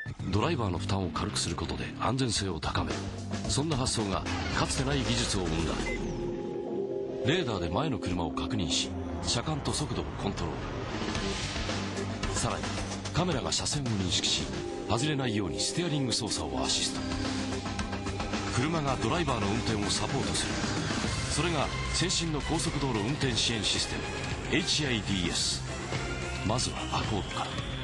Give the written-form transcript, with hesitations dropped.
ドライバーの負担を軽くすることで安全性を高める。そんな発想がかつてない技術を生んだ。レーダーで前の車を確認し、車間と速度をコントロール。さらにカメラが車線を認識し、外れないようにステアリング操作をアシスト。車がドライバーの運転をサポートする。それが先進の高速道路運転支援システム HIDS。まずはアコードから。